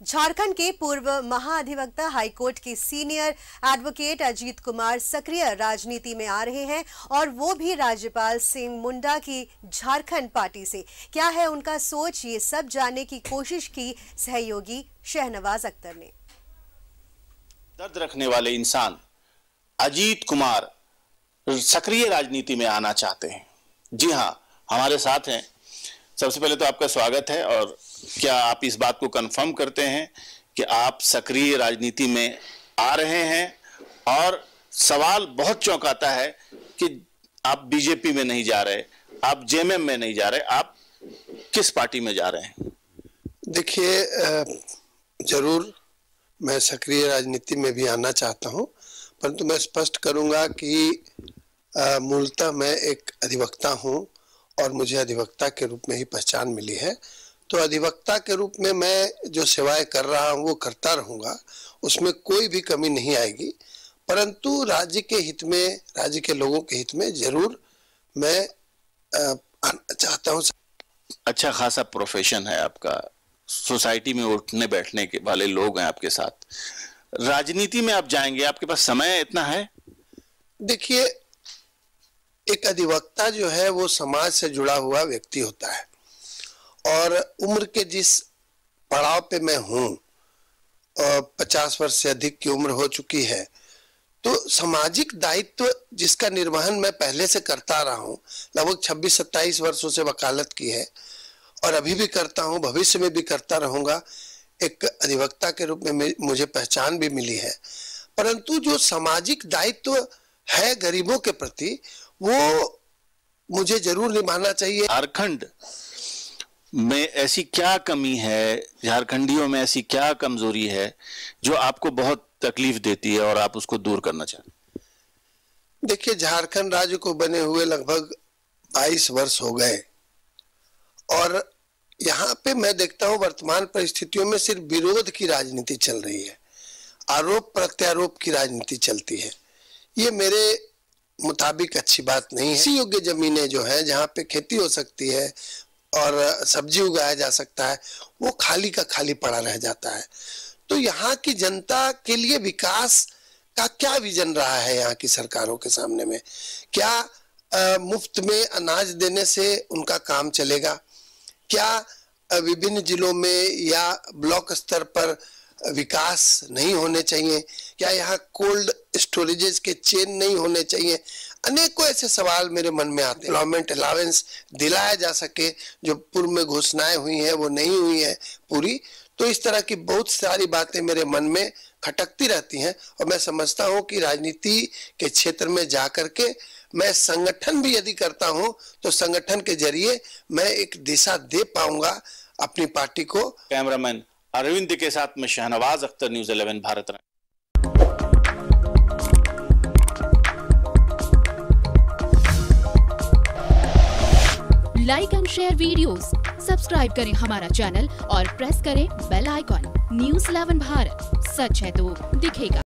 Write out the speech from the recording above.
झारखंड के पूर्व महाधिवक्ता हाईकोर्ट के सीनियर एडवोकेट अजीत कुमार सक्रिय राजनीति में आ रहे हैं और वो भी राज्यपाल सिंह मुंडा की झारखंड पार्टी से। क्या है उनका सोच, ये सब जानने की कोशिश की सहयोगी शहनवाज अख्तर ने। दर्द रखने वाले इंसान अजीत कुमार सक्रिय राजनीति में आना चाहते हैं। जी हाँ, हमारे साथ हैं। सबसे पहले तो आपका स्वागत है। और क्या आप इस बात को कंफर्म करते हैं कि आप सक्रिय राजनीति में आ रहे हैं? और सवाल बहुत चौंकाता है कि आप बीजेपी में नहीं जा रहे, आप जेएमएम में नहीं जा रहे, आप किस पार्टी में जा रहे हैं? देखिए, जरूर मैं सक्रिय राजनीति में भी आना चाहता हूं, परंतु मैं स्पष्ट करूंगा कि मूलतः मैं एक अधिवक्ता हूं और मुझे अधिवक्ता के रूप में ही पहचान मिली है। तो अधिवक्ता के रूप में मैं जो सेवाएं कर रहा हूं वो करता रहूंगा, उसमें कोई भी कमी नहीं आएगी। परंतु राज्य के हित में, राज्य के लोगों के हित में जरूर मैं आना चाहता हूं। अच्छा खासा प्रोफेशन है आपका, सोसाइटी में उठने बैठने के वाले लोग हैं आपके साथ। राजनीति में आप जाएंगे, आपके पास समय इतना है? देखिए, एक अधिवक्ता जो है वो समाज से जुड़ा हुआ व्यक्ति होता है और उम्र के जिस पड़ाव पे मैं हूँ, 50 वर्ष से अधिक की उम्र हो चुकी है, तो सामाजिक दायित्व जिसका निर्वहन मैं पहले से करता रहा हूँ, लगभग 26-27 वर्षों से वकालत की है और अभी भी करता हूँ, भविष्य में भी करता रहूंगा। एक अधिवक्ता के रूप में मुझे पहचान भी मिली है। परंतु जो सामाजिक दायित्व है गरीबों के प्रति, वो मुझे जरूर निभाना चाहिए। झारखंड में ऐसी क्या कमी है, झारखंडियों में ऐसी क्या कमजोरी है जो आपको बहुत तकलीफ देती है और आप उसको दूर करना चाहते हैं? देखिए, झारखंड राज्य को बने हुए लगभग 22 वर्ष हो गए और यहाँ पे मैं देखता हूँ वर्तमान परिस्थितियों में सिर्फ विरोध की राजनीति चल रही है, आरोप प्रत्यारोप की राजनीति चलती है। ये मेरे मुताबिक अच्छी बात नहीं है। इसी योग्य जमीनें जो है, जहाँ पे खेती हो सकती है और सब्जी उगाया जा सकता है, वो खाली का खाली पड़ा रह जाता है। तो यहाँ की जनता के लिए विकास का क्या विजन रहा है यहाँ की सरकारों के सामने में? क्या मुफ्त में अनाज देने से उनका काम चलेगा? क्या विभिन्न जिलों में या ब्लॉक स्तर पर विकास नहीं होने चाहिए? क्या यहाँ कोल्ड स्टोरेजेस के चेन नहीं होने चाहिए? अनेकों ऐसे सवाल मेरे मन में आते हैं। एम्प्लॉयमेंट अलावेंस दिलाया जा सके, जो पूर्व में घोषणाएं हुई हैं वो नहीं हुई है पूरी। तो इस तरह की बहुत सारी बातें मेरे मन में खटकती रहती हैं और मैं समझता हूं कि राजनीति के क्षेत्र में जाकर के मैं संगठन भी यदि करता हूं तो संगठन के जरिए मैं एक दिशा दे पाऊंगा अपनी पार्टी को। कैमरामैन अरविंद के साथ में Shahnawaz Akhtar, news 11 Bharat. Like and share videos, subscribe करें हमारा चैनल और प्रेस करें बेल आइकॉन। न्यूज़ 11 भारत, सच है तो दिखेगा।